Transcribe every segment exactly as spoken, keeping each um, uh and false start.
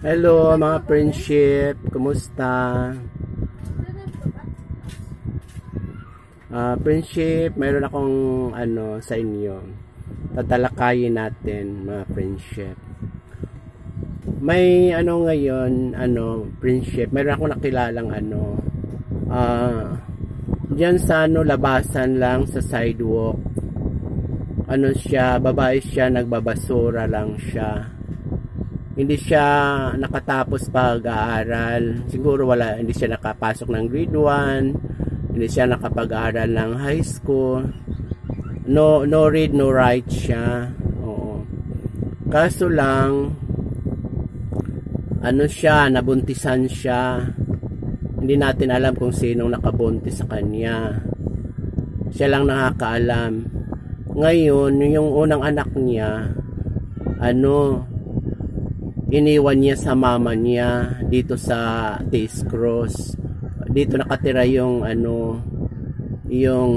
Hello mga friendship, kumusta? Uh, friendship, mayroon akong ano sa inyo. Tatalakayin natin mga friendship. May ano ngayon, ano, friendship, mayroon akong nakilalang ano, ah, uh, diyan sa ano, labasan lang sa sidewalk. Ano siya, babae siya, nagbabasura lang siya. Hindi siya nakatapos pag-aaral. Siguro wala, hindi siya nakapasok ng grade one, hindi siya nakapag-aaral ng high school. No no read no write siya. Oo. Kaso lang ano siya, nabuntisan siya. Hindi natin alam kung sinong nakabuntis sa kanya. Siya lang nakakaalam. Ngayon, yung unang anak niya, ano, iniwan niya sa mama niya dito sa Taste Cross. Dito nakatira yung ano, yung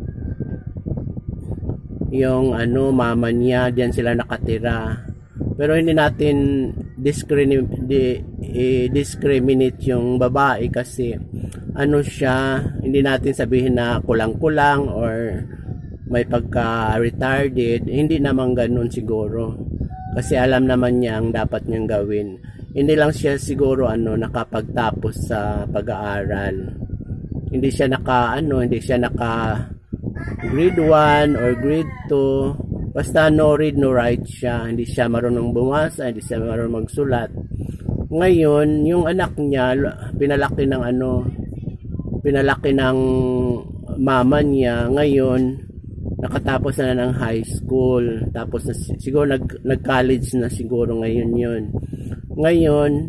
yung ano, mama niya, diyan sila nakatira. Pero hindi natin discriminate, discriminate yung babae kasi ano siya, hindi natin sabihin na kulang-kulang or may pagka-retarded. Hindi naman ganun siguro. Kasi alam naman niya ang dapat niyang gawin. Hindi lang siya siguro ano nakapagtapos sa pag-aaral. Hindi siya naka ano, hindi siya naka grade one or grade two. Basta no read no write siya. Hindi siya marunong bumasa, hindi siya marunong magsulat. Ngayon, yung anak niya pinalaki ng ano, pinalaki ng mama niya. Ngayon nakatapos na ng high school, tapos na, siguro nag, nag-college na siguro ngayon yun. Ngayon,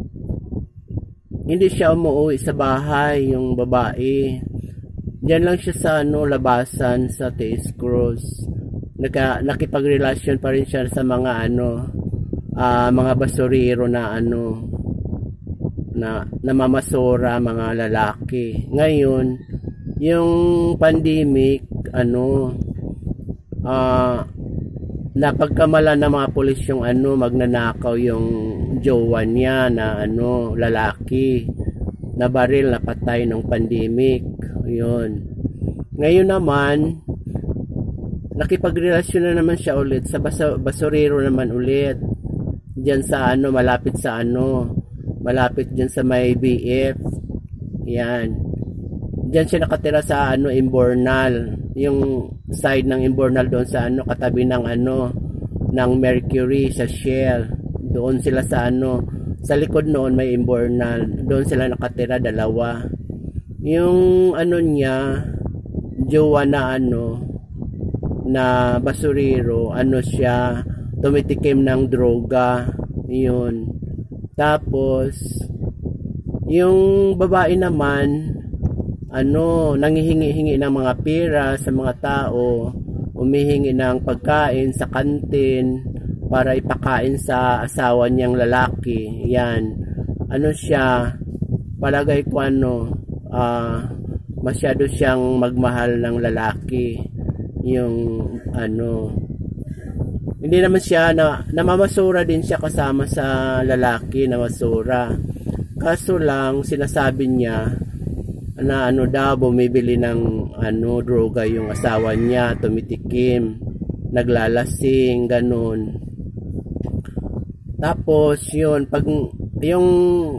hindi siya umuwi sa bahay, yung babae. Diyan lang siya sa ano, labasan sa Taste Cross. Naka, nakipagrelasyon pa rin siya sa mga ano, uh, mga basurero na ano, na namamasura, mga lalaki. Ngayon, yung pandemic, ano, ah, uh, napagkamala ng mga pulis yung ano, magnanakaw yung jowa niya na ano, lalaki, na baril, napatay ng pandemic. Yun. Ngayon naman, nakipagrelasyon na naman siya ulit sa bas- basurero naman ulit. Diyan sa ano, malapit sa ano, malapit diyan sa may B F. Yan. Diyan siya nakatira sa ano, Imbornal, yung side ng Imbornal doon sa ano, katabi ng ano, ng Mercury sa Shell. Doon sila sa ano, sa likod noon may Imbornal. Doon sila nakatira, dalawa. Yung ano niya, jowa na ano, na basurero, ano siya, tumitikim ng droga. Yun. Tapos yung babae naman, ano, nangihingi-hingi ng mga pera sa mga tao, umihingi ng pagkain sa kantin para ipakain sa asawa niyang lalaki. Yan. Ano siya, palagay ko ano, uh, masyado siyang magmahal ng lalaki. Yung ano, hindi naman siya na, namamasura din siya kasama sa lalaki na masura. Kaso lang sinasabi niya na ano daw, bumibili ng ano, droga yung asawa niya, tumitikim, naglalasing, ganun. Tapos yun, pag yung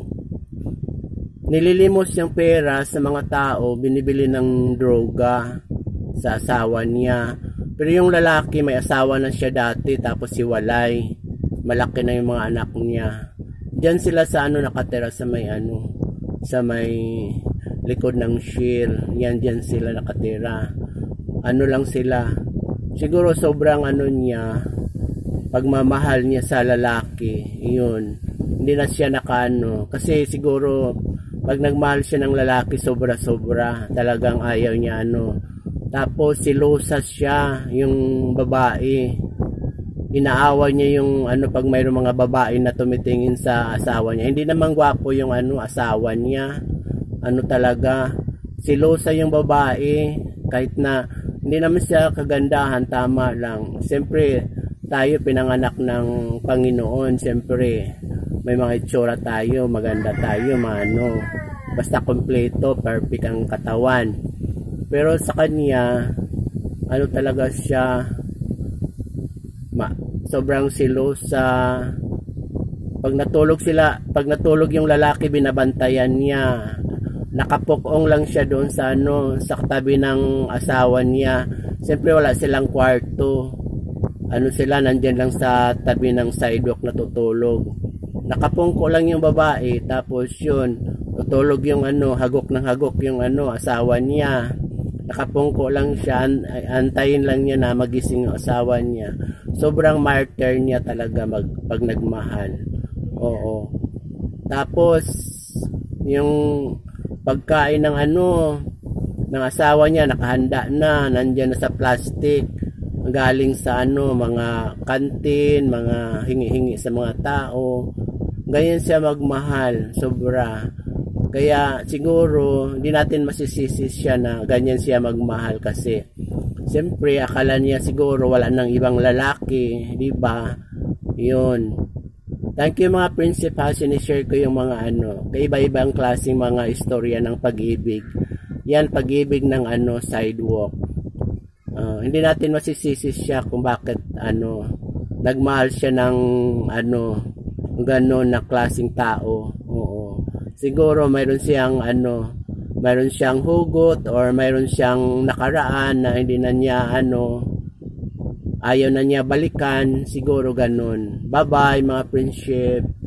nililimos yung pera sa mga tao, binibili ng droga sa asawa niya. Pero yung lalaki, may asawa na siya dati, tapos hiwalay, malaki na yung mga anak niya. Diyan sila sa ano, nakatira sa may ano, sa may likod ng Shell. Yan, dyan sila nakatira. Ano lang sila, siguro sobrang ano niya, pagmamahal niya sa lalaki. Yun, hindi na siya nakaano, kasi siguro pag nagmahal siya ng lalaki, sobra sobra, talagang ayaw niya ano. Tapos silosas siya yung babae, inaawa niya yung ano, pag mayroong mga babae na tumitingin sa asawa niya. Hindi naman gwapo yung ano, asawa niya. Ano talaga, silosa yung babae, kahit na hindi naman siya kagandahan, tama lang. Siyempre tayo pinanganak ng Panginoon, siyempre may mga itsura tayo, maganda tayo, mano. Basta kompleto, perfect ang katawan. Pero sa kanya, ano talaga siya, ma, sobrang silosa. Pag natulog sila, pag natulog yung lalaki, binabantayan niya. Nakapukong lang siya doon sa ano, sa tabi ng asawa niya. Siyempre wala silang kwarto. Ano sila, nandyan lang sa tabi ng sidewalk natutulog. Nakapungko lang yung babae, tapos yun, tutulog yung ano, hagok ng hagok yung ano, asawa niya. Nakapungko lang siya, antayin lang niya na magising yung asawa niya. Sobrang martyr niya talaga mag, pag nagmahal. Oo. Tapos, yung pagkain ng ano, ng asawa niya, nakahanda na, nandyan na sa plastic. Galing sa ano, mga kantin, mga hingi-hingi sa mga tao. Ganyan siya magmahal, sobra. Kaya siguro hindi natin masisisi siya na ganyan siya magmahal kasi siyempre akala niya siguro wala nang ibang lalaki, di ba? Yun. Thank you mga prinsip ha, sinishare ko yung mga ano, kaiba-ibang klaseng mga istorya ng pag-ibig. Yan, pag-ibig ng ano, sidewalk. Uh, hindi natin masisisi siya kung bakit ano nagmahal siya ng ano gano'n na klaseng tao. Oo. Siguro mayroon siyang ano, mayroon siyang hugot or mayroon siyang nakaraan na hindi na niya ano, ayaw na niya balikan, siguro gano'n. Bye bye mga friendship.